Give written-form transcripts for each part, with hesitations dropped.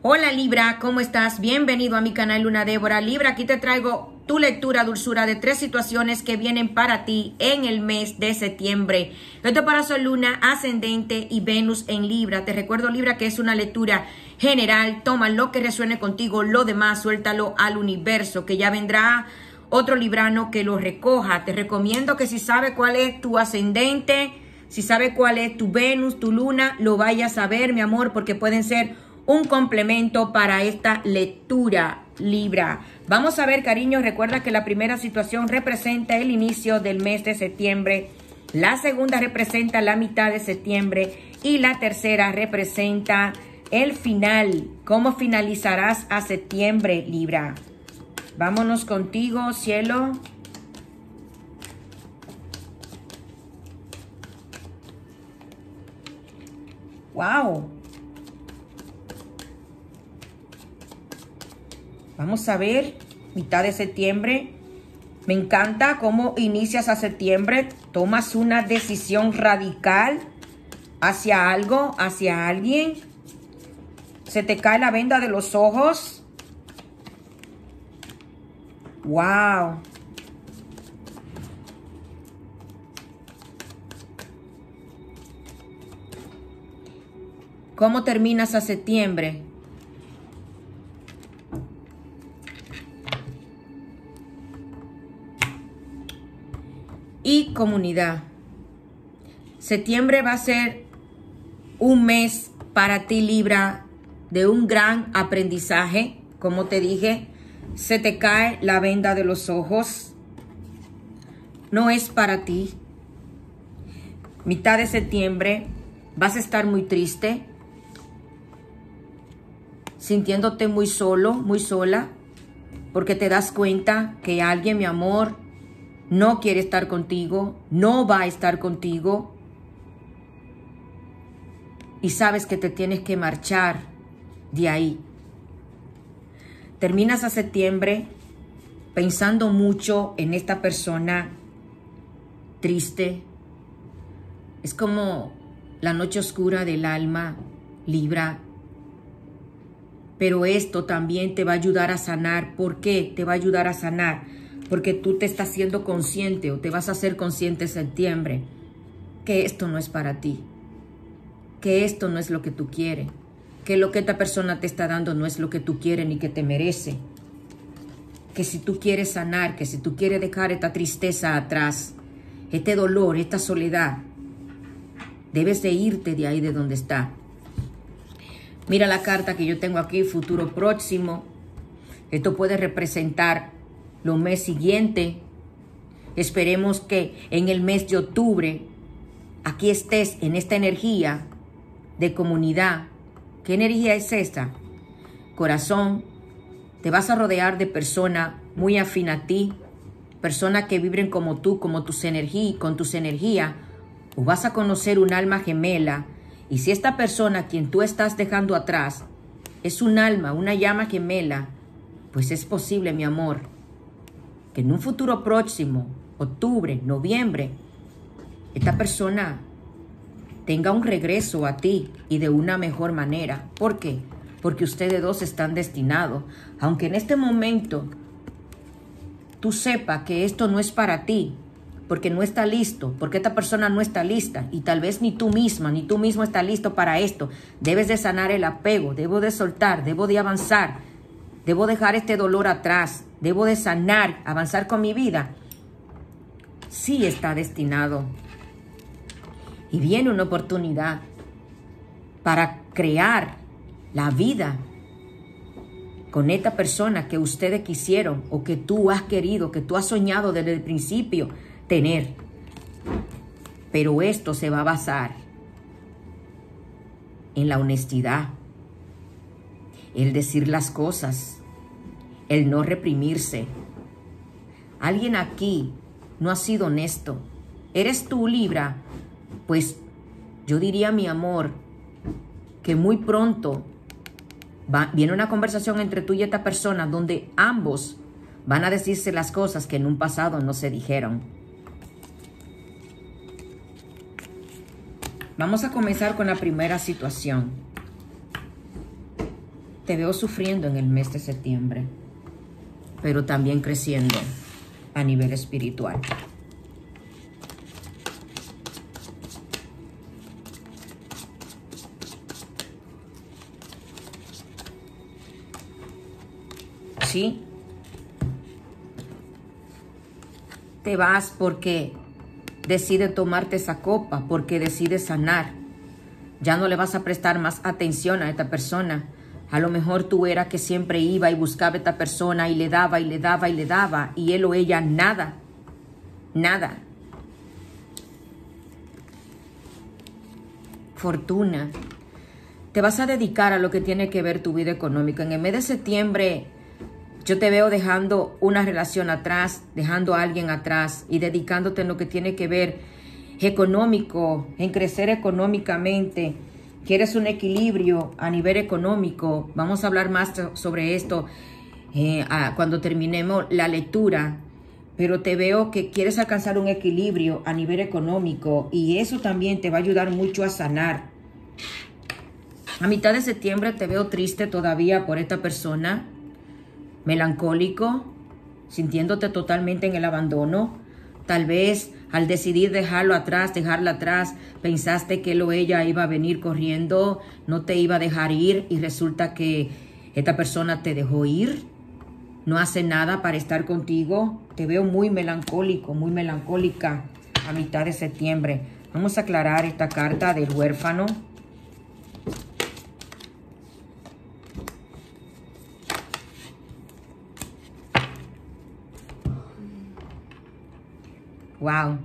Hola Libra, ¿cómo estás? Bienvenido a mi canal Luna Débora. Libra, aquí te traigo tu lectura, dulzura, de 3 situaciones que vienen para ti en el mes de septiembre. Esto para Sol, Luna, Ascendente y Venus en Libra. Te recuerdo, Libra, que es una lectura general. Toma lo que resuene contigo, lo demás suéltalo al universo, que ya vendrá otro librano que lo recoja. Te recomiendo que si sabes cuál es tu ascendente, si sabes cuál es tu Venus, tu Luna, lo vayas a ver, mi amor, porque pueden ser un complemento para esta lectura, Libra. Vamos a ver, cariño, recuerda que la primera situación representa el inicio del mes de septiembre, la segunda representa la mitad de septiembre y la tercera representa el final. ¿Cómo finalizarás a septiembre, Libra? Vámonos contigo, cielo. ¡Wow! Vamos a ver, mitad de septiembre. Me encanta cómo inicias a septiembre. Tomas una decisión radical hacia algo, hacia alguien. Se te cae la venda de los ojos. ¡Wow! ¿Cómo terminas a septiembre? Y comunidad. Septiembre va a ser un mes para ti, Libra, de un gran aprendizaje. Como te dije, se te cae la venda de los ojos. No es para ti. Mitad de septiembre vas a estar muy triste, sintiéndote muy solo, muy sola, porque te das cuenta que alguien, mi amor, no quiere estar contigo, no va a estar contigo. Y sabes que te tienes que marchar de ahí. Terminas a septiembre pensando mucho en esta persona triste. Es como la noche oscura del alma, Libra. Pero esto también te va a ayudar a sanar. ¿Por qué te va a ayudar a sanar? Porque tú te estás siendo consciente o te vas a hacer consciente en septiembre que esto no es para ti, que esto no es lo que tú quieres, que lo que esta persona te está dando no es lo que tú quieres ni que te merece, que si tú quieres sanar, que si tú quieres dejar esta tristeza atrás, este dolor, esta soledad, debes de irte de ahí de donde está. Mira la carta que yo tengo aquí, futuro próximo. Esto puede representar los meses siguientes. Esperemos que en el mes de octubre aquí estés en esta energía de comunidad. ¿Qué energía es esta? Corazón, te vas a rodear de personas muy afín a ti, personas que vibren como tú, como tus energías, con tus energías, o vas a conocer un alma gemela. Y si esta persona, quien tú estás dejando atrás, es un alma, una llama gemela, pues es posible, mi amor, que en un futuro próximo, octubre, noviembre, esta persona tenga un regreso a ti y de una mejor manera. ¿Por qué? Porque ustedes dos están destinados. Aunque en este momento tú sepas que esto no es para ti, porque no está listo, porque esta persona no está lista y tal vez ni tú misma, ni tú mismo está listo para esto. Debes de sanar el apego, debo de soltar, debo de avanzar, debo dejar este dolor atrás, debo de sanar, avanzar con mi vida. Sí está destinado. Y viene una oportunidad para crear la vida con esta persona que ustedes quisieron o que tú has querido, que tú has soñado desde el principio tener. Pero esto se va a basar en la honestidad, el decir las cosas, el no reprimirse. Alguien aquí no ha sido honesto. ¿Eres tú, Libra? Pues yo diría, mi amor, que muy pronto viene una conversación entre tú y esta persona donde ambos van a decirse las cosas que en un pasado no se dijeron. Vamos a comenzar con la primera situación. te veo sufriendo en el mes de septiembre, pero también creciendo a nivel espiritual. ¿Sí? Te vas porque decides tomarte esa copa, porque decides sanar. Ya no le vas a prestar más atención a esta persona. A lo mejor tú eras que siempre iba y buscaba a esta persona y le daba y le daba y le daba, y él o ella nada, nada. Fortuna. Te vas a dedicar a lo que tiene que ver tu vida económica. En el mes de septiembre yo te veo dejando una relación atrás, dejando a alguien atrás y dedicándote en lo que tiene que ver económico, en crecer económicamente. Quieres un equilibrio a nivel económico. Vamos a hablar más sobre esto cuando terminemos la lectura. Pero te veo que quieres alcanzar un equilibrio a nivel económico y eso también te va a ayudar mucho a sanar. A mitad de septiembre te veo triste todavía por esta persona, melancólico, sintiéndote totalmente en el abandono. Tal vez al decidir dejarla atrás, pensaste que él o ella iba a venir corriendo, no te iba a dejar ir y resulta que esta persona te dejó ir. No hace nada para estar contigo. Te veo muy melancólico, muy melancólica a mitad de septiembre. Vamos a aclarar esta carta del huérfano. Wow.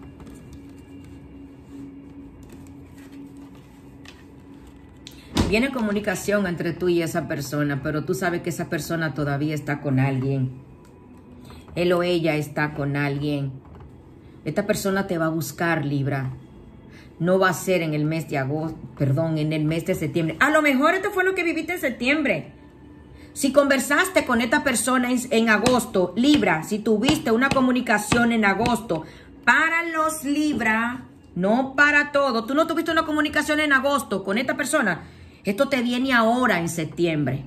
Viene comunicación entre tú y esa persona, pero tú sabes que esa persona todavía está con alguien. Él o ella está con alguien. Esta persona te va a buscar, Libra. No va a ser en el mes de agosto, perdón, en el mes de septiembre. A lo mejor esto fue lo que viviste en septiembre. Si conversaste con esta persona en agosto, Libra, si tuviste una comunicación en agosto, para los Libra, no para todo, tú no tuviste una comunicación en agosto con esta persona, esto te viene ahora en septiembre.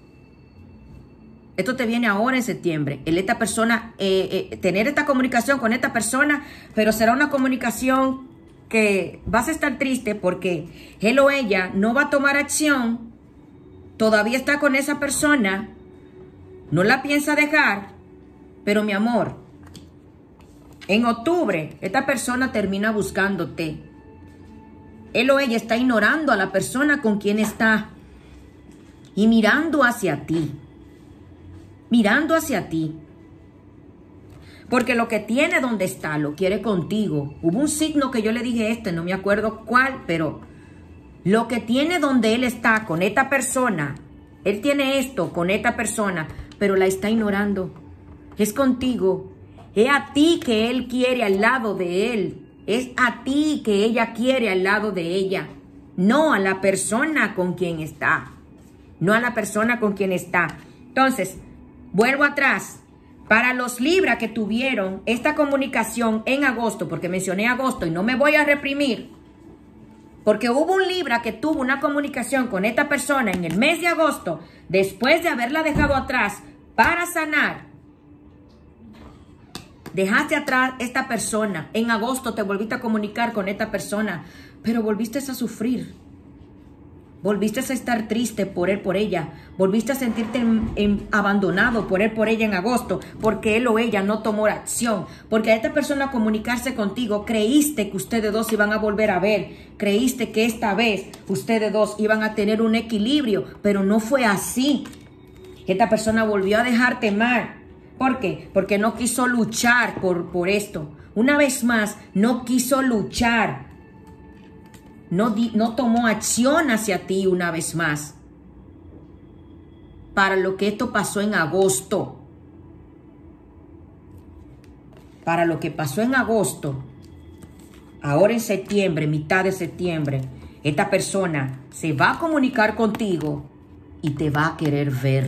Esto te viene ahora en septiembre. Esta persona, tener esta comunicación con esta persona, pero será una comunicación que vas a estar triste porque él o ella no va a tomar acción. Todavía está con esa persona, no la piensa dejar, pero mi amor, en octubre esta persona termina buscándote. Él o ella está ignorando a la persona con quien está y mirando hacia ti, porque lo que tiene donde está lo quiere contigo. Hubo un signo que yo le dije no me acuerdo cuál, pero lo que tiene donde él está con esta persona, él tiene esto con esta persona, pero la está ignorando. Es contigo. Es a ti que él quiere al lado de él. Es a ti que ella quiere al lado de ella. No a la persona con quien está. No a la persona con quien está. Entonces, vuelvo atrás. Para los Libra que tuvieron esta comunicación en agosto, porque mencioné agosto y no me voy a reprimir, porque hubo un Libra que tuvo una comunicación con esta persona en el mes de agosto, después de haberla dejado atrás para sanar. Dejaste atrás esta persona. En agosto te volviste a comunicar con esta persona, pero volviste a sufrir. Volviste a estar triste por él, por ella. Volviste a sentirte abandonado por él, por ella en agosto, porque él o ella no tomó acción. Porque a esta persona comunicarse contigo, creíste que ustedes dos iban a volver a ver. Creíste que esta vez ustedes dos iban a tener un equilibrio, pero no fue así. Esta persona volvió a dejarte mal. ¿Por qué? Porque no quiso luchar por esto. Una vez más, no quiso luchar. No tomó acción hacia ti una vez más. Para lo que esto pasó en agosto. Para lo que pasó en agosto. Ahora en septiembre, mitad de septiembre, esta persona se va a comunicar contigo y te va a querer ver.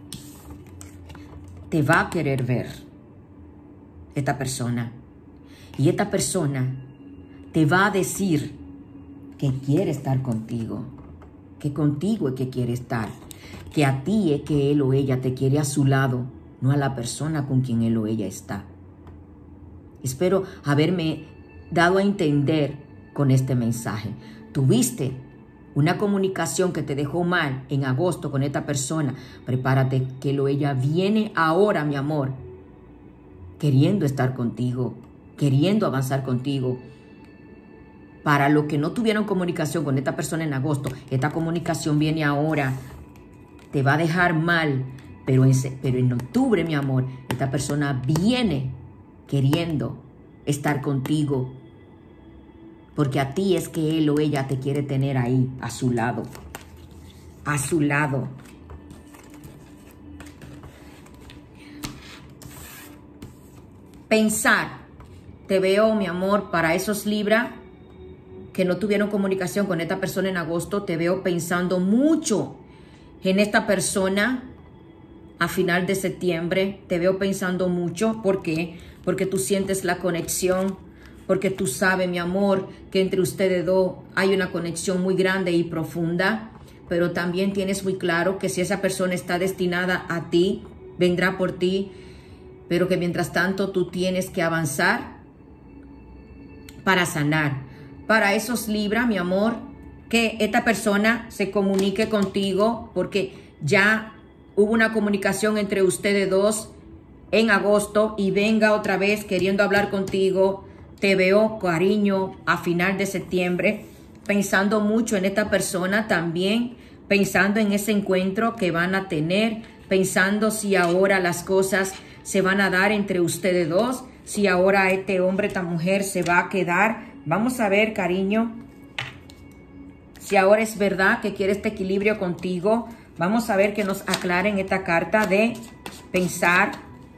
Te va a querer ver. Esta persona. Y esta persona te va a decir que quiere estar contigo, que contigo es que quiere estar. que a ti es que él o ella te quiere a su lado, no a la persona con quien él o ella está. Espero haberme dado a entender con este mensaje. Tuviste una comunicación que te dejó mal en agosto con esta persona. Prepárate que él o ella viene ahora, mi amor, queriendo estar contigo, queriendo avanzar contigo. Para los que no tuvieron comunicación con esta persona en agosto, esta comunicación viene ahora. Te va a dejar mal, pero en octubre, mi amor, esta persona viene queriendo estar contigo. Porque a ti es que él o ella te quiere tener ahí, a su lado. A su lado. Pensar. Te veo, mi amor, para esos Libra que no tuvieron comunicación con esta persona en agosto, te veo pensando mucho en esta persona a final de septiembre. Te veo pensando mucho. ¿Por qué? Porque tú sientes la conexión, porque tú sabes, mi amor, que entre ustedes dos hay una conexión muy grande y profunda, pero también tienes muy claro que si esa persona está destinada a ti, vendrá por ti, pero que mientras tanto tú tienes que avanzar para sanar. Para esos Libra, mi amor, que esta persona se comunique contigo, porque ya hubo una comunicación entre ustedes dos en agosto y venga otra vez queriendo hablar contigo. Te veo, cariño, a final de septiembre, pensando mucho en esta persona también, pensando en ese encuentro que van a tener, pensando si ahora las cosas se van a dar entre ustedes dos, si ahora este hombre, esta mujer se va a quedar. Vamos a ver, cariño, si ahora es verdad que quiere este equilibrio contigo. Vamos a ver que nos aclaren esta carta de pensar.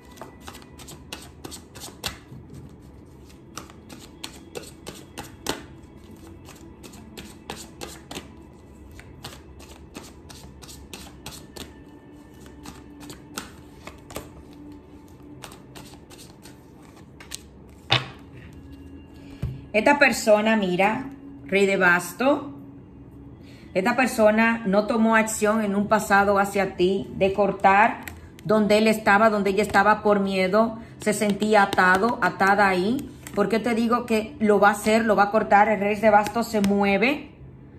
Esta persona, mira, Rey de Bastos. Esta persona no tomó acción en un pasado hacia ti de cortar donde él estaba, donde ella estaba por miedo. Se sentía atado, atada ahí. ¿Por qué te digo que lo va a hacer, lo va a cortar? El Rey de Bastos se mueve,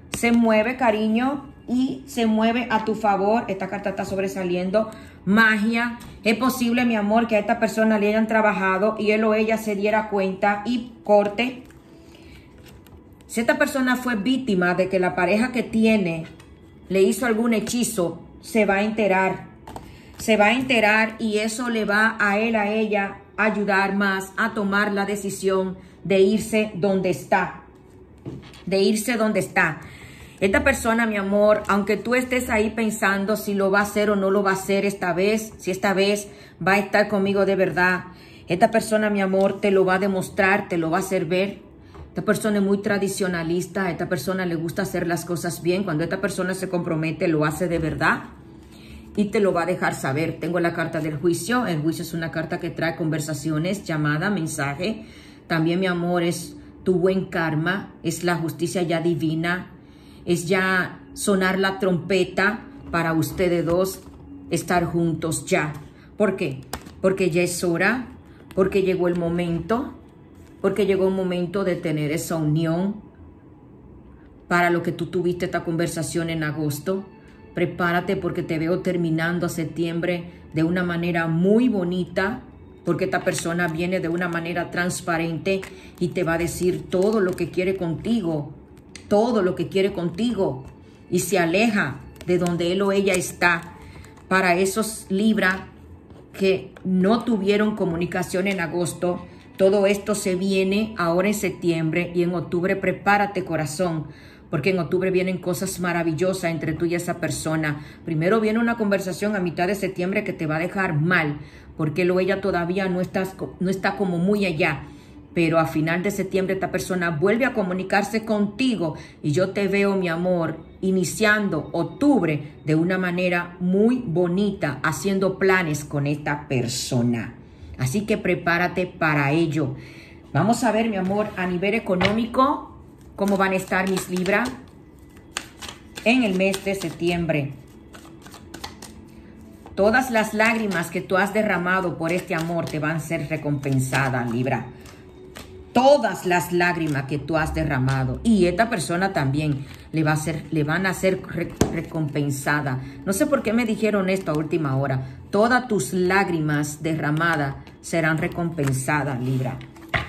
cariño, y se mueve a tu favor. Esta carta está sobresaliendo. Magia. Es posible, mi amor, que a esta persona le hayan trabajado y él o ella se diera cuenta y corte. Si esta persona fue víctima de que la pareja que tiene le hizo algún hechizo, se va a enterar. Se va a enterar y eso le va a él, a ella, a ayudar más a tomar la decisión de irse donde está. De irse donde está. Esta persona, mi amor, aunque tú estés ahí pensando si lo va a hacer o no lo va a hacer esta vez, si esta vez va a estar conmigo de verdad, esta persona, mi amor, te lo va a demostrar, te lo va a hacer ver. Esta persona es muy tradicionalista, a esta persona le gusta hacer las cosas bien. Cuando esta persona se compromete, lo hace de verdad y te lo va a dejar saber. Tengo la carta del juicio. El juicio es una carta que trae conversaciones, llamada, mensaje. También, mi amor, es tu buen karma, es la justicia ya divina, es ya sonar la trompeta para ustedes dos estar juntos ya. ¿Por qué? Porque ya es hora, porque llegó el momento. Porque llegó un momento de tener esa unión. Para lo que tú tuviste esta conversación en agosto, prepárate porque te veo terminando a septiembre de una manera muy bonita, porque esta persona viene de una manera transparente y te va a decir todo lo que quiere contigo, todo lo que quiere contigo, y se aleja de donde él o ella está. Para esos Libra que no tuvieron comunicación en agosto, todo esto se viene ahora en septiembre, y en octubre prepárate, corazón, porque en octubre vienen cosas maravillosas entre tú y esa persona. Primero viene una conversación a mitad de septiembre que te va a dejar mal, porque él o ella todavía no está como muy allá. Pero a final de septiembre esta persona vuelve a comunicarse contigo y yo te veo, mi amor, iniciando octubre de una manera muy bonita, haciendo planes con esta persona. Así que prepárate para ello. Vamos a ver, mi amor, a nivel económico, cómo van a estar mis Libra en el mes de septiembre. Todas las lágrimas que tú has derramado por este amor te van a ser recompensadas, Libra. Todas las lágrimas que tú has derramado. Y esta persona también le van a ser recompensada. No sé por qué me dijeron esto a última hora. Todas tus lágrimas derramadas serán recompensadas, Libra.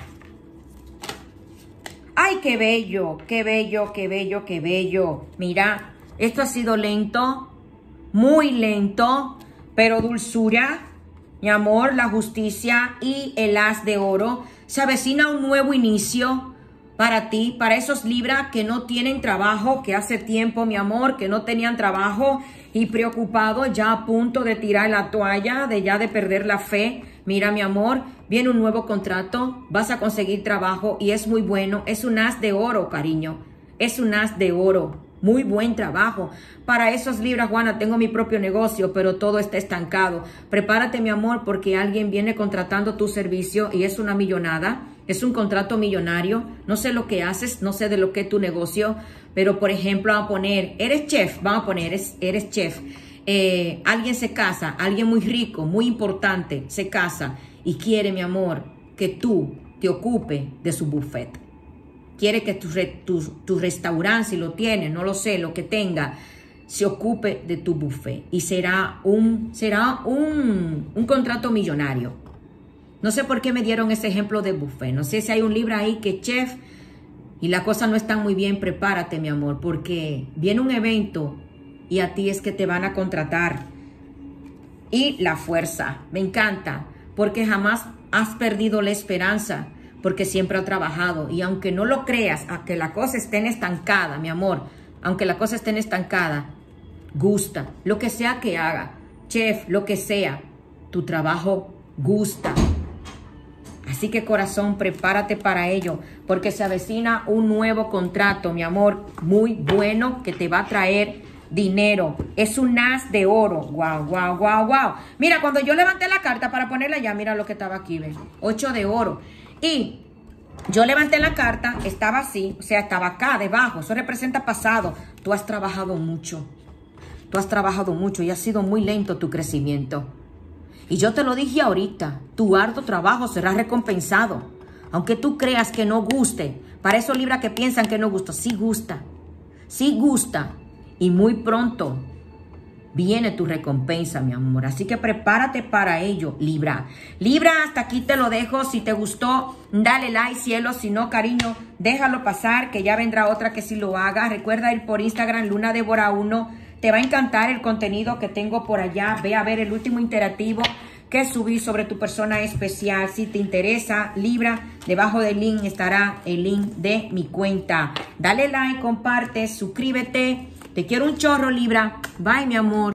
¡Ay, qué bello! ¡Qué bello, qué bello, qué bello! Mira, esto ha sido lento, muy lento, pero dulzura, mi amor, la justicia y el as de oro. Se avecina un nuevo inicio para ti, para esos Libra que no tienen trabajo, que hace tiempo, mi amor, que no tenían trabajo y preocupados, ya a punto de tirar la toalla, de perder la fe. Mira, mi amor, viene un nuevo contrato, vas a conseguir trabajo y es muy bueno. Es un as de oro, cariño. Es un as de oro. Muy buen trabajo. Para esos Libra, Juana, tengo mi propio negocio, pero todo está estancado. Prepárate, mi amor, porque alguien viene contratando tu servicio y es una millonada. Es un contrato millonario. No sé lo que haces, no sé de lo que es tu negocio, pero por ejemplo, vamos a poner, eres chef, vamos a poner, eres chef. Alguien se casa, alguien muy rico, muy importante, se casa y quiere, mi amor, que tú te ocupes de su buffet. Quiere que tu restaurante, si lo tiene, no lo sé, lo que tenga, se ocupe de tu buffet. Y será un contrato millonario. No sé por qué me dieron ese ejemplo de buffet. No sé si hay un Libra ahí que es chef y la cosa no está muy bien. Prepárate, mi amor, porque viene un evento y a ti es que te van a contratar. Y la fuerza, me encanta, porque jamás has perdido la esperanza, porque siempre ha trabajado. Y aunque no lo creas, aunque la cosa esté estancada, mi amor, aunque la cosa esté estancada, gusta. Lo que sea que haga, chef, lo que sea, tu trabajo gusta. Así que, corazón, prepárate para ello, porque se avecina un nuevo contrato, mi amor, muy bueno, que te va a traer dinero. Es un as de oro. Wow, wow, wow, wow. Mira, cuando yo levanté la carta para ponerla ya, mira lo que estaba aquí, ¿ves? 8 de oro. Y yo levanté la carta, estaba así, o sea, estaba acá debajo. Eso representa pasado. Tú has trabajado mucho. Tú has trabajado mucho y ha sido muy lento tu crecimiento. Y yo te lo dije ahorita, tu arduo trabajo será recompensado. Aunque tú creas que no guste, para esos Libra que piensan que no gusta, sí gusta. Sí gusta. Y muy pronto viene tu recompensa, mi amor. Así que prepárate para ello, Libra. Libra, hasta aquí te lo dejo. Si te gustó, dale like, cielo. Si no, cariño, déjalo pasar, que ya vendrá otra que sí lo haga. Recuerda ir por Instagram, Luna Devora 1. Te va a encantar el contenido que tengo por allá. Ve a ver el último interactivo que subí sobre tu persona especial. Si te interesa, Libra, debajo del link estará el link de mi cuenta. Dale like, comparte, suscríbete. Te quiero un chorro, Libra. Bye, mi amor.